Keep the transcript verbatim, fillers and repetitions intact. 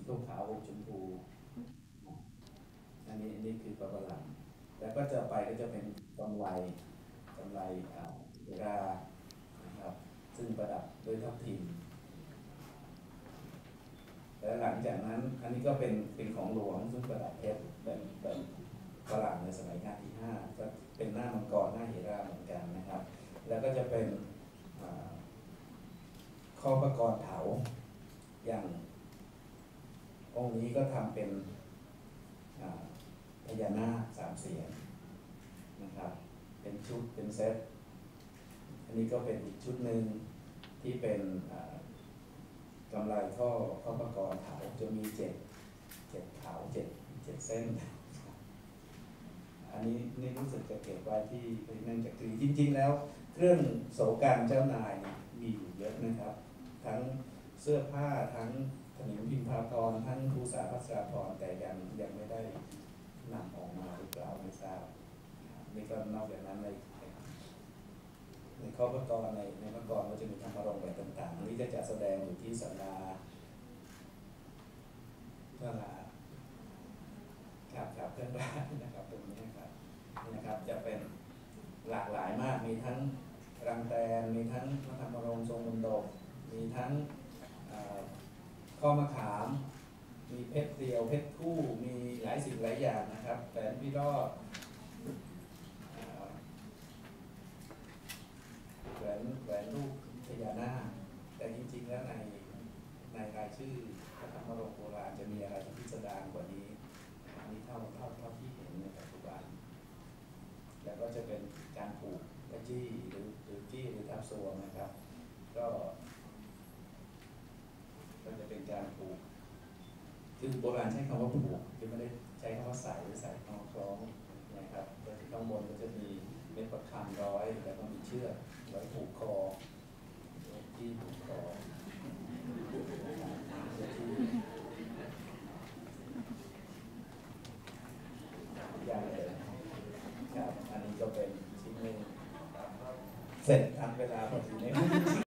ลูกขาวอมชมพูอันนี้อันนี้คือปลาประหลาดแล้วก็จะไปก็จะเป็นกำไลกำไลเวลานะครับซึ่งประดับด้วยทับทิมแล้วหลังจากนั้นอันนี้ก็เป็นเป็นของหลวงซึ่งประดับเพชรเป็นเป็นฝรั่งในสมัยรัชกาลที่ห้าก็เป็นหน้ามังกรหน้าหิราเหมือนกันนะครับแล้วก็จะเป็นข้อประกรณ์เถาอย่างองค์นี้ก็ทำเป็นพญานาคสามเสียนนะครับเป็นชุดเป็นเซตอันนี้ก็เป็นอีกชุดหนึ่งที่เป็นกำไรข้อข้อประกรณ์เถาจะมีเจ็ดเจ็ดเถาเจ็ดเจ็ดเส้นอันนี้นี่รู้สึกจะเก็บไว้ที่นั่นจากคือจริงๆแล้วเครื่องโสการเจ้านายมีอยู่เยอะนะครับทั้งเสื้อผ้าทั้งถนิมพิมพาพรทั้งภูษาภัสราพรแต่ยังยังไม่ได้นำออกมาหรือเปล่าไม่ทราบนี่ก็นอกจากนั้นในในข้อประกรณ์ในในประกรณ์ก็จะมีธรรมรงค์แบบต่างๆนี้ก็จะแสดงอยู่ที่ศาลาศาลาครับครับเพื่อนบ้านนะครับตรงนี้นะครับนี่นะครับจะเป็นหลากหลายมากมีทั้งรังแตนมีทั้งพระธรรมรงค์ทรงมนดบมีทั้งข้อมะขามมีเพชรเดียวเพชรคู่มีหลายสิ่งหลายอย่างนะครับแหวนพี่รอดแหวนแหวนรูปพญานาคแต่จริงๆแล้วในในรายชื่อพระธรรมรงค์โบราณจะมีอะไรที่พิสดารกว่านี้อันนี้เท่าเท่าเท่าที่เห็นในปัจจุบันแล้วก็จะเป็นการผูกกระจี้หรือหรือจี้หรือทับซวงนะครับก็ก็จะเป็นการผูกคือโบราณใช้คำว่าผูกคือไม่ได้ใช้คำว่าใส่หรือใส่คล้องคล้องนะครับแต่ที่ข้างบนก็จะมีเม็ดประคำร้อยแล้วก็มีเชือกไว้ผูกคอที่ผูกคออย่างเลยครับอันนี้ก็เป็นชิ้นหนึ่งเสร็จทันเวลาพอดีนี้